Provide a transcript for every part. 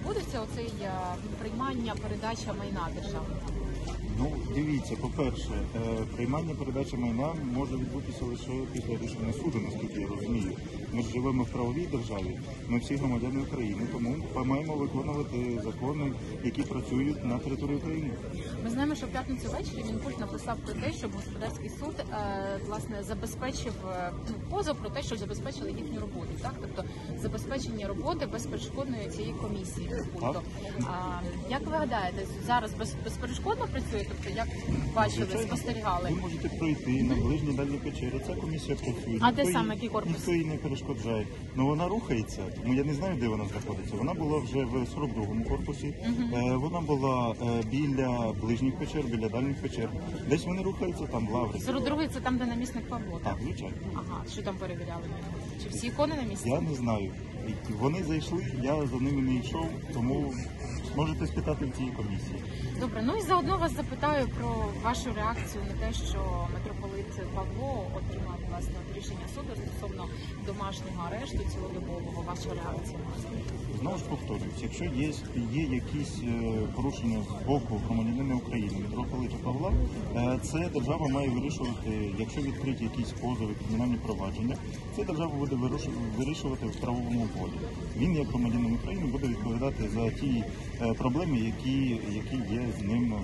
відбудеться оцей приймання, передача майна державного? Ну, дивіться, по-перше, приймання передачі майна може відбутися лише після рішення суду, наскільки я розумію. Ми ж живемо в правовій державі, ми всі громадяни України, тому маємо виконувати закони, які працюють на території України. Ми знаємо, що в п'ятницю ввечері Мінкульт написав про те, щоб господарський суд власне забезпечив позов про те, що забезпечили їхню роботу, так? Тобто забезпечення роботи безперешкодної цієї комісії Мінкульту. Як ви гадаєте, зараз безперешкодно працює? Тобто, як бачили, спостерігали? Ви можете пройти на ближні дальні печери, ця комісія працює. А де саме, який корпус? Ніхто її не перешкоджає. Ну вона рухається, тому я не знаю, де вона знаходиться. Вона була вже в 42-му корпусі, вона була біля ближніх печер, біля дальніх печер. Десь вони рухаються там, в Лаврі. 42-й – це там, де намісник Павло? Так, звичайно. Ага, що там перевіряли? Чи всі ікони на місці? Я не знаю. Вони зайшли, я за ними не йшов, тому можете спитати в цій комісії. Добре, ну і заодно вас запитаю про вашу реакцію на те, що митрополит Павло отримав власне рішення суду стосовно домашнього арешту цілодобового. Ваша реакція? Знову ж повторююсь, якщо є якісь порушення з боку громадянина України, митрополита Павла, це держава має вирішувати, якщо відкриті якісь позови, кримінальні провадження, це держава буде вирішувати в правовому полі. Він, як громадянин України, буде відповідати за ті проблеми, які є з ним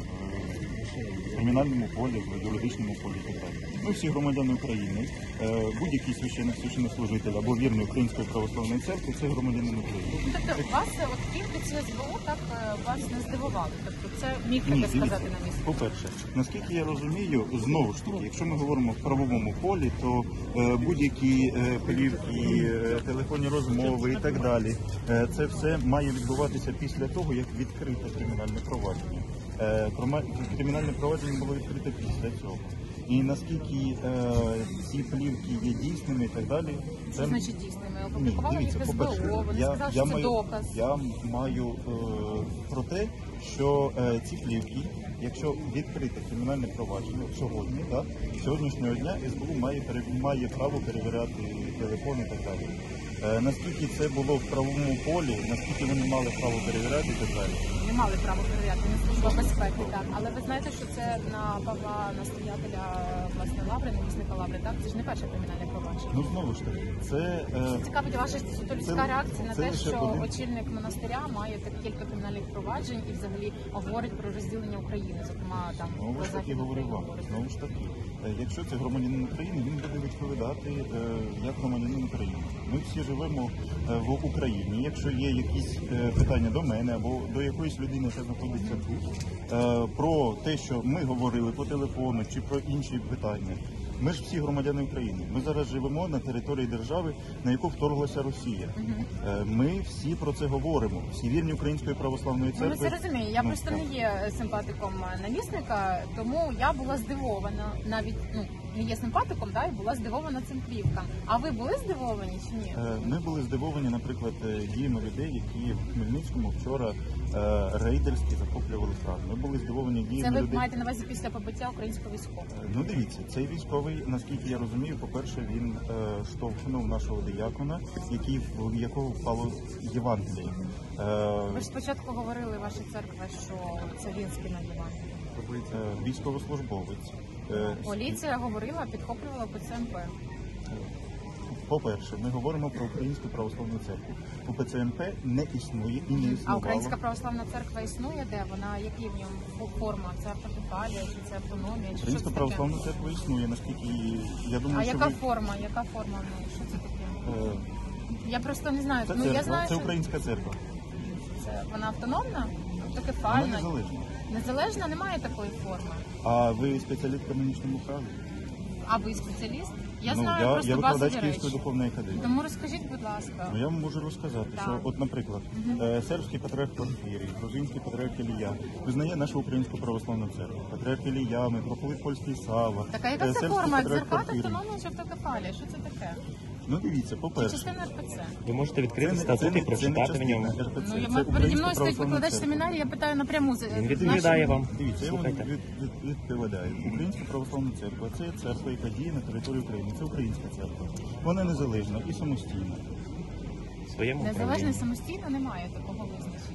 в кримінальному полі, в юридичному полі і так далі. Ми всі громадяни України, будь-який священнослужитель або вірний Української православної церкви – це громадянин України. Тобто вас кількість СБУ так вас не здивували? Тобто це міг таке сказати на місці? По-перше, наскільки я розумію, знову ж таки, якщо ми говоримо в правовому полі, то будь-які плівки, телефонні розмови і так далі, це все має відбуватися після того, як відкрите кримінальне провадження. Кримінальне провадження було відкрите після цього. І наскільки ці плівки є дійсними і так далі. Це значить дійсними? Опублікували їх СБУ, вони сказали, що це доказ. Я маю про те, що ці плівки, якщо відкрите кримінальне провадження сьогодні, так, сьогоднішнього дня СБУ має право перевіряти телефон і так далі. Наскільки це було в правовому полі, наскільки вони мали право перевіряти і так далі. Не мали право перевіряти, не служба безпеки, так. Але ви знаєте, що це на Павла, настоятеля, власне, Лаври, намісника Лаври, так? Це ж не перше кримінальне провадження. Ну, знову ж таки, це... Цікавить ваша людська реакція на те, що очільник монастиря має кілька кримінальних проваджень і взагалі говорить про розділення України, зокрема, там, про Західну Україну. Знову ж таки, якщо це громадянин України, він буде відповідати як громадянин України. Ми всі живемо в Україні. Якщо є якісь питання до мене або до якоїсь людини, яка знаходиться тут, про те, що ми говорили по телефону чи про інші питання, ми ж всі громадяни України. Ми зараз живемо на території держави, на яку вторглася Росія. Ми всі про це говоримо. Всі вірні Української православної церкви. Ну, ви це розумієте. Я просто не є симпатиком намісника, тому я була здивована, навіть не є симпатиком, да, і була здивована цим плівкам. А ви були здивовані чи ні? Ми були здивовані, наприклад, діями людей, які в Хмельницькому вчора рейдерськи захоплювали храм. Ми були здивовані діями людей. Це ви маєте на увазі після побиття українського військового? Ну, дивіться, цей військовий, наскільки я розумію, по-перше, він штовхнув нашого диякона, в якого впало Євангеліє. Ви ж спочатку говорили, ваша церква, що це він скинув Євангеліє. Військовослужбовець. Поліція говорила, підхоплювала ПЦМП. По-перше, ми говоримо про Українську православну церкву. У ПЦМП не існує і не існувало. А Українська православна церква існує де? Вона, які в ньому форма? Це автокефалія, чи це автономія? Чи Українська православна церква існує, наскільки я думаю, що яка форма? Яка форма? Що це таке? Я просто не знаю. Це я церква, знаю, це що... українська церква. Це вона автономна? Автокефальна? Вона незалежна. Незалежна? Немає такої форми. А ви спеціаліст в канонічному праві? А ви спеціаліст? Я знаю просто я базові викладач речі. Київської духовної академії. Тому розкажіть, будь ласка. Я вам можу розказати, що, от, наприклад, сербський патріарх Порфірій, грузинський патріарх Ілія визнає нашу Українську православну церкву. Патріарх Ілія, митрополит польський Сава. Так, а яка це форма? Екзархат, автономія чи автокефалія? Що це таке? Ну, дивіться, по-перше. Частина РПЦ. Ви можете відкрити статут і прочитати в ньому. Переді мною стоїть викладач семінарії, я питаю напряму. Він відповідає вам. Дивіться, я вам Слухайте. відповідаю. Українська православна церква – це церква, яка діє на території України. Це українська церква. Вона незалежна і самостійна. Своєму Незалежно і самостійно немає такого визначення.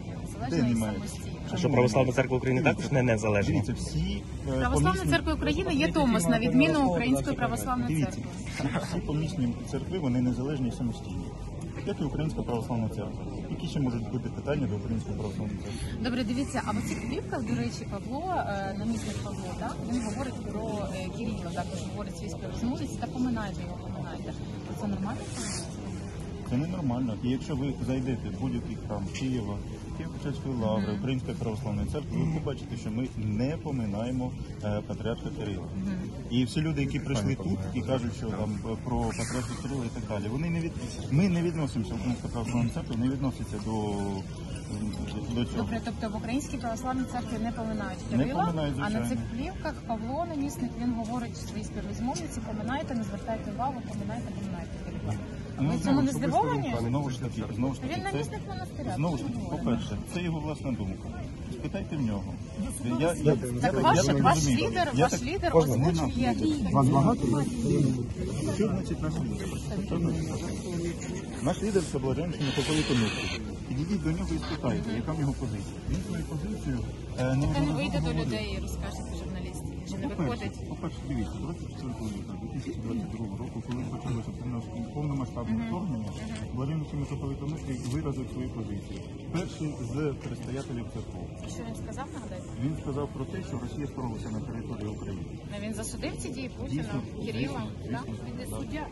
незалежна Де і немає? самостійна. А що православна церква України також не незалежна? Дивіться, всі Православна помісні- церква України є Томос, на відміну Української православної Дивіться, церкви. всі помісні церкви, вони незалежні і самостійні. Як і Українська православна церква. Які ще можуть бути питання до Української православної церкви? Добре, дивіться, а в цих плівках, до речі, Павло, намісник Павло, так, він говорить про Кирила, також говорить свій співрозмовець, та поминайте його, поминайте. Це нормально? Це ненормально. І якщо ви зайдете в будь-який храм Києва, Києво-Печерської лаври, Української православної церкви, ви побачите, що ми не поминаємо патріарха Кирила. І всі люди, які прийшли тут і кажуть, що там про патріарха Кирила і так далі, вони ми не відносимося, Українська православна церква не відноситься до цього. Добре, тобто в Українській православній церкві не поминають Кирила, поминають, а на звичайно. цих плівках Павло, намісник, він говорить своїй співрозмовниці, поминайте, не звертайте увагу, поминайте Кирила. Ви цьому не здивовані? Знову ж таки, Він це, намісник монастиря. знову ж таки, по-перше, це його власна думка. Спитайте в нього. Так ваш лідер, озвучує. Вас багато? Що значить наш лідер? Що значить наш лідер? Наш лідер це блаженний митрополит Онуфрій. Підійдіть до нього і спитайте, яка в його позиція. Він свою позицію Та не вийде до людей і розкажете журналістів, чи не виходить. По-перше, дивіться, 24 лютого 2022 року, коли почалося повномасштабне вторгнення, блаженний митрополит Онуфрій виразив свою позицію. Перший з предстоятелів церков. Що він сказав, нагадайте? Він сказав про те, що Росія вторглася на територію України. Він засудив ці дії Путіна, Кирила, так? Він не суддя.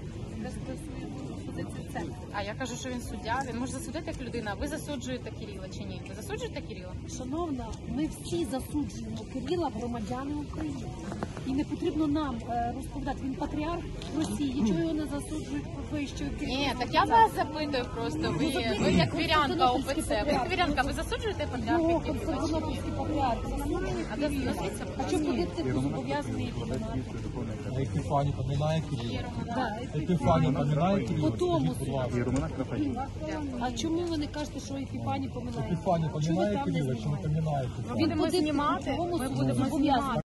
А я кажу, що він суддя. Він може засудити як людина. Ви засуджуєте Кирила чи ні? Ви засуджуєте Кирила? Шановна, ми всі засуджуємо Кирила, громадяни України. І не потрібно нам розповідати. Він патріарх Росії. Чого його не засуджують вищою Кирила? Ні, так я вас запитую просто. Ви як вірянка ОПЦ. Ви як вірянка, ви засуджуєте патріарха Його Кирила? Константинопольський патріарх. А де назвіться? А що ходити зобов'язаний їх поминати? Епіфаній поминає Кирила. Да. Епіфаній поминає Кирила. По тому Скажіть, будь ласка. Єромонах Рафаїл. А чому ви не кажете, що Епіфаній поминає? Епіфаній Чому ви поминає там не Кирила чи не знімаєте? поминає? Будемо знімати. Ми будемо знімати.